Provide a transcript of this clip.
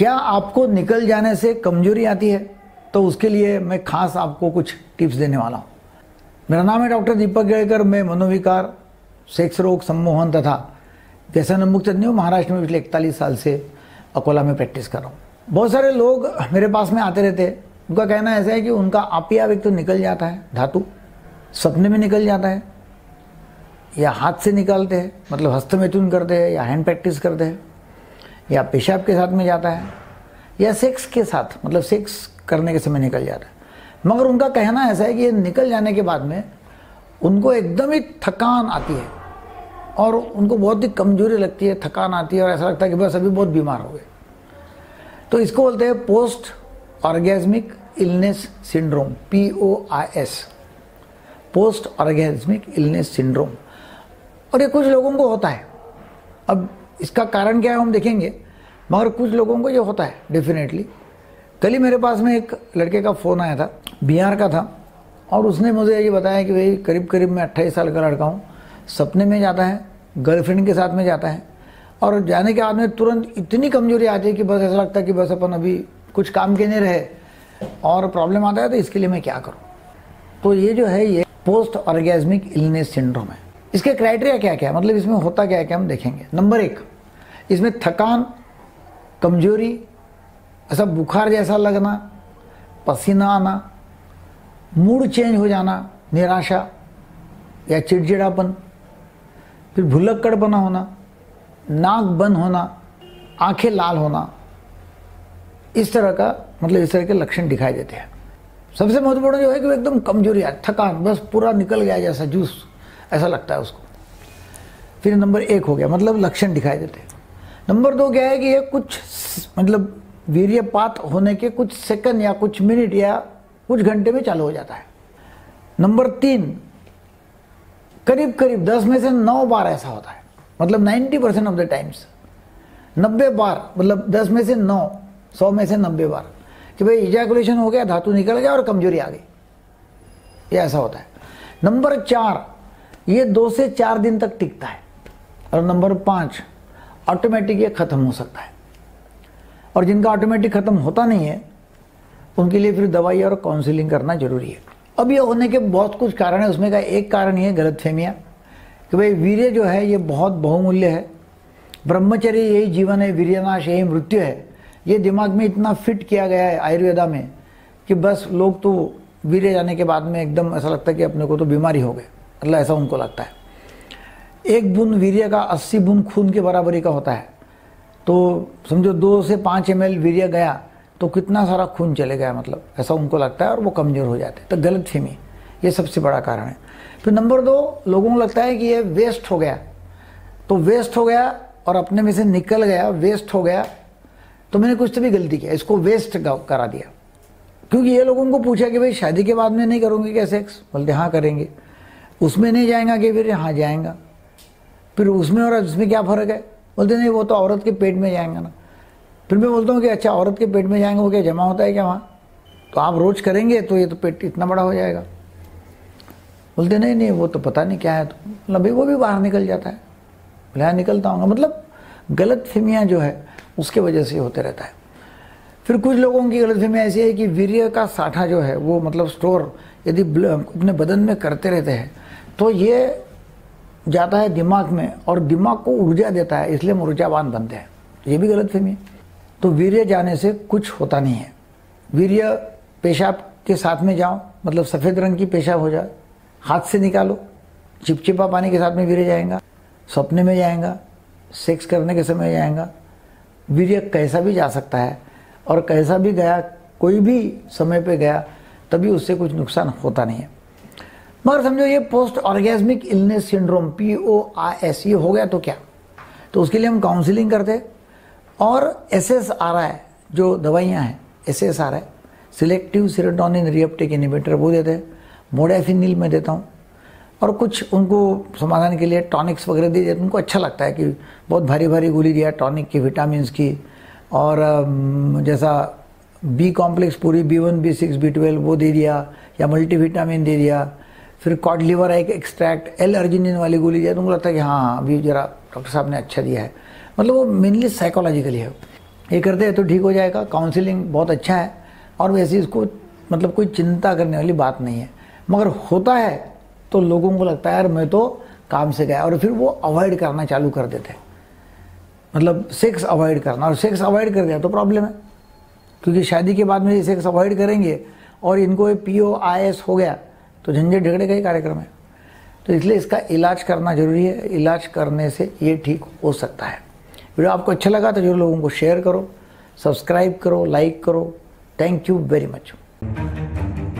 क्या आपको निकल जाने से कमजोरी आती है? तो उसके लिए मैं खास आपको कुछ टिप्स देने वाला हूँ। मेरा नाम है डॉक्टर दीपक गेड़कर। मैं मनोविकार, सेक्स रोग, सम्मोहन तथा व्यसन मुक्त तज्ञ हूँ। महाराष्ट्र में पिछले 41 साल से अकोला में प्रैक्टिस कर रहा हूँ। बहुत सारे लोग मेरे पास में आते रहते हैं। उनका कहना ऐसा है कि उनका आपियाविक तो निकल जाता है, धातु सपने में निकल जाता है, या हाथ से निकालते हैं, मतलब हस्तमैथुन करते हैं, या हैंड प्रैक्टिस करते हैं, या पेशाब के साथ में जाता है, या सेक्स के साथ, मतलब सेक्स करने के समय निकल जाता है। मगर उनका कहना ऐसा है कि ये निकल जाने के बाद में उनको एकदम ही थकान आती है और उनको बहुत ही कमजोरी लगती है, थकान आती है और ऐसा लगता है कि बस अभी बहुत बीमार हो गए। तो इसको बोलते हैं post orgasmic illness syndrome, POIS, post orgasmic illness syndrome. और ये कुछ लोगों को होता है। अब इसका कारण क्या है हम देखेंगे, मगर कुछ लोगों को ये होता है डेफिनेटली। कल ही मेरे पास में एक लड़के का फ़ोन आया था, बिहार का था, और उसने मुझे ये बताया कि भाई करीब करीब मैं 28 साल का लड़का हूँ, सपने में जाता है, गर्लफ्रेंड के साथ में जाता है, और जाने के बाद में तुरंत इतनी कमजोरी आती है कि बस ऐसा लगता है कि बस अपन अभी कुछ काम के नहीं रहे और प्रॉब्लम आता है, तो इसके लिए मैं क्या करूँ। तो ये जो है ये पोस्ट ऑर्गेज्मिक इलनेस सिंड्रोम है। इसके क्राइटेरिया क्या क्या है, मतलब इसमें होता क्या है क्या हम देखेंगे। नंबर 1, इसमें थकान, कमजोरी, ऐसा बुखार जैसा लगना, पसीना आना, मूड चेंज हो जाना, निराशा या चिड़चिड़ापन, फिर भुलक्कड़पना होना, नाक बंद होना, आंखें लाल होना, इस तरह का, मतलब इस तरह के लक्षण दिखाई देते हैं। सबसे महत्वपूर्ण जो है कि वो एकदम कमजोरी है, थकान, बस पूरा निकल गया जैसा जूस, ऐसा लगता है उसको। फिर नंबर 1 हो गया, मतलब लक्षण दिखाई देते हैं। नंबर 2 क्या है कि ये कुछ मतलब वीर्यपात होने के कुछ सेकंड या कुछ मिनट या कुछ घंटे में चालू हो जाता है। नंबर 3, करीब करीब 10 में से 9 बार ऐसा होता है, मतलब 90% ऑफ द टाइम्स, 90 बार, मतलब 10 में से 9, 100 में से 90 बार कि भाई इजैकुलेशन हो गया, धातु निकल गया और कमजोरी आ गई, ये ऐसा होता है। नंबर 4, ये 2 से 4 दिन तक टिकता है। और नंबर 5, ऑटोमेटिक ये खत्म हो सकता है। और जिनका ऑटोमेटिक खत्म होता नहीं है उनके लिए फिर दवाई और काउंसलिंग करना जरूरी है। अब ये होने के बहुत कुछ कारण है, उसमें का एक कारण ये गलतफहमियाँ कि भाई वीर्य जो है ये बहुत बहुमूल्य है, ब्रह्मचर्य यही जीवन है, वीर्यनाश यही मृत्यु है। ये दिमाग में इतना फिट किया गया है आयुर्वेदा में कि बस लोग तो वीर्य जाने के बाद में एकदम ऐसा लगता है कि अपने को तो बीमारी हो गई, मतलब ऐसा उनको लगता है। 1 बूंद वीर्य का 80 बूंद खून के बराबरी का होता है। तो समझो 2 से 5 ml वीर्य गया तो कितना सारा खून चले गया, मतलब ऐसा उनको लगता है और वो कमज़ोर हो जाते हैं। तो गलतफहमी ये सबसे बड़ा कारण है। फिर नंबर 2, लोगों को लगता है कि ये वेस्ट हो गया, तो वेस्ट हो गया और अपने में से निकल गया, वेस्ट हो गया, तो मैंने कुछ तो भी गलती किया, इसको वेस्ट करा दिया। क्योंकि ये लोगों को पूछा कि भाई शादी के बाद में नहीं करोगे क्या सेक्स, बोलते हाँ करेंगे। उसमें नहीं जाएगा कि फिर हाँ जाएगा। फिर उसमें और इसमें क्या फ़र्क है, बोलते नहीं वो तो औरत के पेट में जाएंगे ना। फिर मैं बोलता हूँ कि अच्छा औरत के पेट में जाएंगे, वो क्या जमा होता है क्या वहाँ, तो आप रोज़ करेंगे तो ये तो पेट इतना बड़ा हो जाएगा। बोलते नहीं नहीं वो तो पता नहीं क्या है, तो मतलब वो भी बाहर निकल जाता है, बोले हाँ निकलता हूँ। मतलब गलतफहमियाँ जो है उसके वजह से होते रहता है। फिर कुछ लोगों की गलतफहमियाँ ऐसी है कि वीर्य का साठा जो है वो मतलब स्टोर यदि अपने बदन में करते रहते हैं तो ये जाता है दिमाग में और दिमाग को ऊर्जा देता है, इसलिए हम ऊर्जावान बनते हैं। ये भी गलतफहमी है। तो वीर्य जाने से कुछ होता नहीं है। वीर्य पेशाब के साथ में जाओ, मतलब सफ़ेद रंग की पेशाब हो जाए, हाथ से निकालो, चिपचिपा पानी के साथ में वीर्य जाएगा, सपने में जाएगा, सेक्स करने के समय जाएगा। वीर्य कैसा भी जा सकता है और कैसा भी गया, कोई भी समय पे गया, तभी उससे कुछ नुकसान होता नहीं है। मगर समझो ये post orgasmic illness syndrome, POIS, ये हो गया तो क्या, तो उसके लिए हम काउंसलिंग करते हैं और SSRI जो दवाइयाँ हैं, SSRI selective serotonin reuptake inhibitor वो देते हैं, मोडाफिनिल मैं देता हूँ, और कुछ उनको समाधान के लिए टॉनिक्स वगैरह दे देते हैं। उनको अच्छा लगता है कि बहुत भारी भारी गोली दिया टॉनिक की, विटामिन की, और जैसा B कॉम्प्लेक्स पूरी B1 B6 B12 वो दे दिया, या मल्टीविटामिन दे दिया, फिर cod liver extract, L arginine वाली गोली दिया, तो उनको लगता है कि हाँ अभी जरा डॉक्टर साहब ने अच्छा दिया है। मतलब वो मेनली साइकोलॉजिकली है। ये करते हैं तो ठीक हो जाएगा। काउंसलिंग बहुत अच्छा है और वैसे इसको मतलब कोई चिंता करने वाली बात नहीं है, मगर होता है तो लोगों को लगता है यार मैं तो काम से गया, और फिर वो अवॉइड करना चालू कर देते हैं, मतलब सेक्स अवॉइड करना। और सेक्स अवॉइड कर दिया तो प्रॉब्लम है, क्योंकि शादी के बाद में ये सेक्स अवॉइड करेंगे और इनको POIS हो गया तो झंझट झगड़े का ही कार्यक्रम है। तो इसलिए इसका इलाज करना जरूरी है, इलाज करने से ये ठीक हो सकता है। वीडियो आपको अच्छा लगा तो जरूर लोगों को शेयर करो, सब्सक्राइब करो, लाइक करो। Thank you very much.